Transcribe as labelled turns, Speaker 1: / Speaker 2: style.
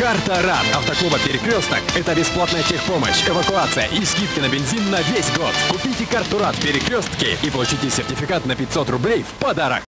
Speaker 1: Карта РАН автоклуба «Перекресток» — это бесплатная техпомощь, эвакуация и скидки на бензин на весь год. Купите карту РАН в «Перекрестке» и получите сертификат на 500 рублей в подарок.